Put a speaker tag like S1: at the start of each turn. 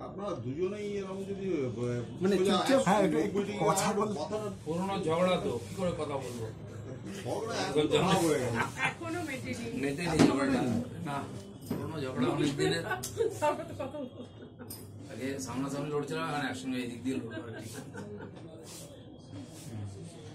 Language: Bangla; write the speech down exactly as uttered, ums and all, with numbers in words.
S1: আপনারা দুজনেই এরকম যদি
S2: মানে চুপচাপ হ্যাঁ একটু কথা বল
S3: পুরোনো ঝগড়া তো কি করে কথা বলবো
S4: এখনো মেটেনি
S3: মেটেনি ঝগড়াটা না পুরোনো ঝগড়া অনেক দিনের আগে সামনাসামনি লড়ছিলাম এখন একসঙ্গে এদিক দিয়ে লড়বো